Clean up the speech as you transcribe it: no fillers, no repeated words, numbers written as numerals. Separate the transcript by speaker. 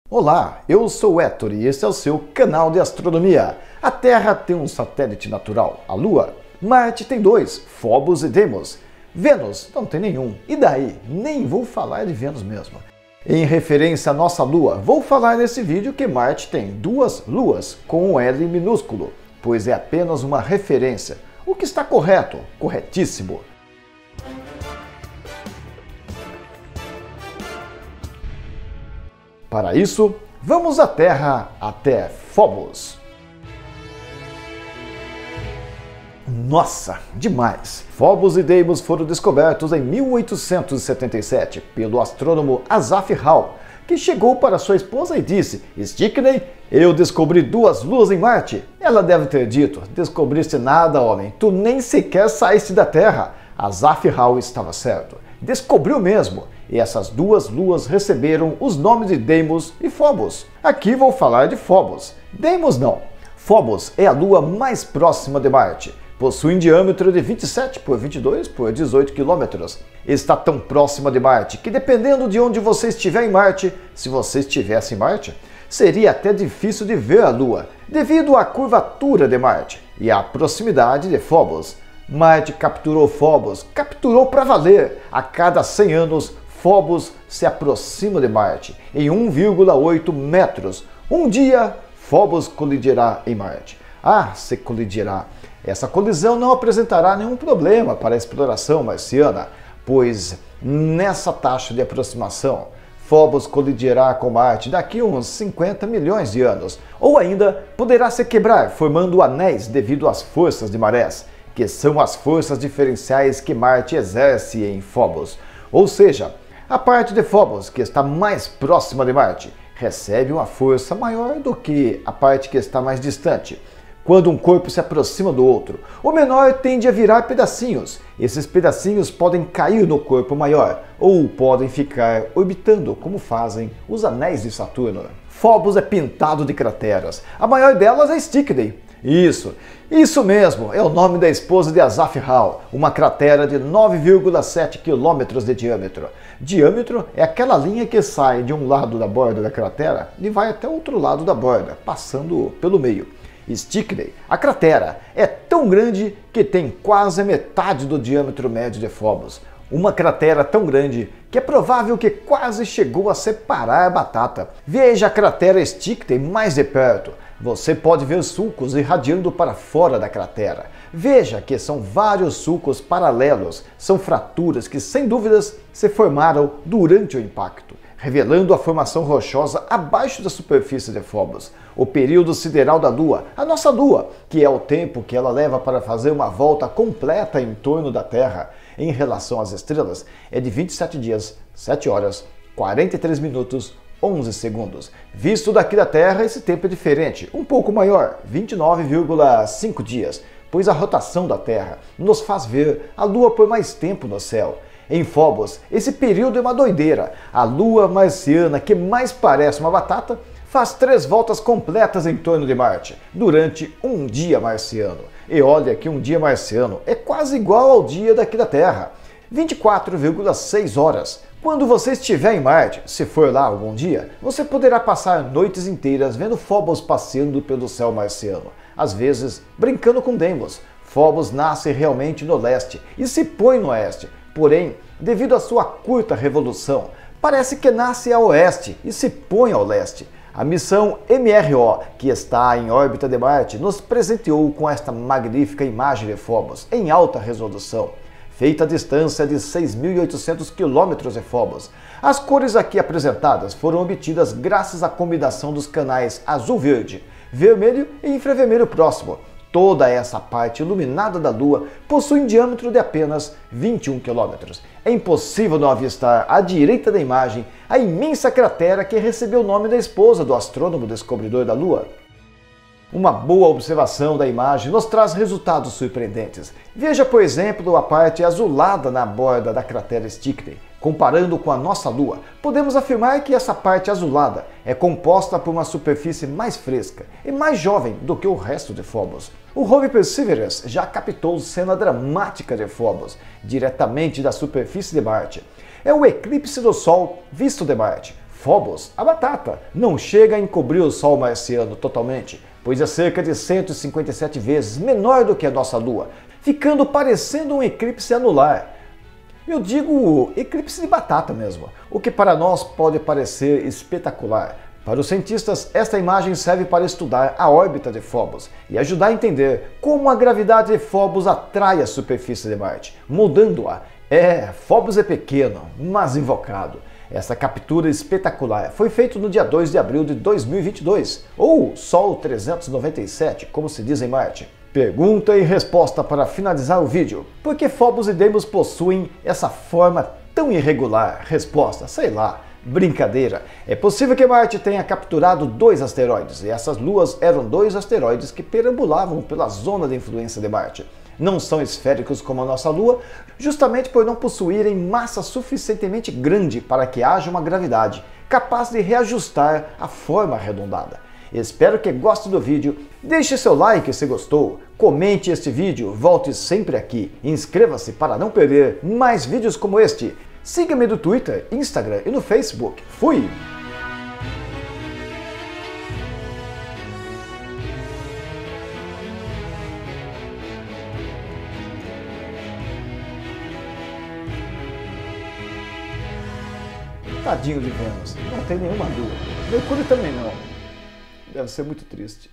Speaker 1: Olá, eu sou o Héctor e esse é o seu canal de astronomia. A Terra tem um satélite natural, a Lua. Marte tem dois, Phobos e Deimos. Vênus não tem nenhum. E daí? Nem vou falar de Vênus mesmo. Em referência à nossa Lua, vou falar nesse vídeo que Marte tem duas luas com um L minúsculo, pois é apenas uma referência. O que está correto? Corretíssimo. Para isso, vamos à Terra até Phobos. Nossa, demais! Phobos e Deimos foram descobertos em 1877 pelo astrônomo Asaph Hall, que chegou para sua esposa e disse: "Stickney, eu descobri duas luas em Marte." Ela deve ter dito: "Descobriste nada, homem, tu nem sequer saíste da Terra." Asaph Hall estava certo. Descobriu mesmo. E essas duas luas receberam os nomes de Deimos e Phobos. Aqui vou falar de Phobos. Deimos não. Phobos é a lua mais próxima de Marte. Possui um diâmetro de 27 por 22 por 18 quilômetros. Está tão próxima de Marte que, dependendo de onde você estiver em Marte, se você estivesse em Marte, seria até difícil de ver a Lua, devido à curvatura de Marte e à proximidade de Phobos. Marte capturou Phobos, capturou para valer. A cada 100 anos, Phobos se aproxima de Marte em 1,8 metros. Um dia, Phobos colidirá em Marte. Se colidirá. Essa colisão não apresentará nenhum problema para a exploração marciana, pois nessa taxa de aproximação, Phobos colidirá com Marte daqui a uns 50 milhões de anos, ou ainda poderá se quebrar, formando anéis devido às forças de marés, que são as forças diferenciais que Marte exerce em Phobos. Ou seja, a parte de Phobos que está mais próxima de Marte recebe uma força maior do que a parte que está mais distante. Quando um corpo se aproxima do outro, o menor tende a virar pedacinhos. Esses pedacinhos podem cair no corpo maior ou podem ficar orbitando, como fazem os anéis de Saturno. Phobos é pintado de crateras. A maior delas é Stickney. Isso mesmo, é o nome da esposa de Asaph Hall, uma cratera de 9,7 km de diâmetro. Diâmetro é aquela linha que sai de um lado da borda da cratera e vai até o outro lado da borda, passando pelo meio. Stickney, a cratera, é tão grande que tem quase a metade do diâmetro médio de Phobos. Uma cratera tão grande que é provável que quase chegou a separar a batata. Veja a cratera Stickney mais de perto. Você pode ver sulcos irradiando para fora da cratera. Veja que são vários sulcos paralelos. São fraturas que, sem dúvidas, se formaram durante o impacto, revelando a formação rochosa abaixo da superfície de Phobos. O período sideral da Lua, a nossa Lua, que é o tempo que ela leva para fazer uma volta completa em torno da Terra, em relação às estrelas, é de 27 dias, 7 horas, 43 minutos, 11 segundos. Visto daqui da Terra, esse tempo é diferente, um pouco maior, 29,5 dias, pois a rotação da Terra nos faz ver a Lua por mais tempo no céu. Em Phobos, esse período é uma doideira. A Lua marciana, que mais parece uma batata, faz 3 voltas completas em torno de Marte, durante um dia marciano. E olha que um dia marciano é quase igual ao dia daqui da Terra, 24,6 horas. Quando você estiver em Marte, se for lá algum dia, você poderá passar noites inteiras vendo Phobos passeando pelo céu marciano, às vezes brincando com Deimos. Phobos nasce realmente no leste e se põe no oeste, porém, devido à sua curta revolução, parece que nasce a oeste e se põe ao leste. A missão MRO, que está em órbita de Marte, nos presenteou com esta magnífica imagem de Phobos em alta resolução, feita a distância de 6.800 km de Phobos. As cores aqui apresentadas foram obtidas graças à combinação dos canais azul-verde, vermelho e infravermelho próximo. Toda essa parte iluminada da Lua possui um diâmetro de apenas 21 km. É impossível não avistar à direita da imagem a imensa cratera que recebeu o nome da esposa do astrônomo descobridor da Lua. Uma boa observação da imagem nos traz resultados surpreendentes. Veja, por exemplo, a parte azulada na borda da cratera Stickney. Comparando com a nossa Lua, podemos afirmar que essa parte azulada é composta por uma superfície mais fresca e mais jovem do que o resto de Phobos. O rover Perseverance já captou cena dramática de Phobos, diretamente da superfície de Marte. É o eclipse do Sol visto de Marte. Phobos, a batata, não chega a encobrir o Sol marciano totalmente, pois é cerca de 157 vezes menor do que a nossa Lua, ficando parecendo um eclipse anular. Eu digo eclipse de batata mesmo, o que para nós pode parecer espetacular. Para os cientistas, esta imagem serve para estudar a órbita de Phobos e ajudar a entender como a gravidade de Phobos atrai a superfície de Marte, mudando-a. Phobos é pequeno, mas invocado. Essa captura espetacular foi feita no dia 2 de abril de 2022, ou Sol 397, como se diz em Marte. Pergunta e resposta para finalizar o vídeo. Por que Phobos e Deimos possuem essa forma tão irregular? Resposta, sei lá. Brincadeira. É possível que Marte tenha capturado 2 asteroides, e essas luas eram 2 asteroides que perambulavam pela zona de influência de Marte. Não são esféricos como a nossa Lua, justamente por não possuírem massa suficientemente grande para que haja uma gravidade capaz de reajustar a forma arredondada. Espero que goste do vídeo, deixe seu like se gostou, comente este vídeo, volte sempre aqui, inscreva-se para não perder mais vídeos como este. Siga-me no Twitter, Instagram e no Facebook. Fui! Tadinho de Vênus, não tem nenhuma dúvida. Mercúrio também não. Deve ser muito triste.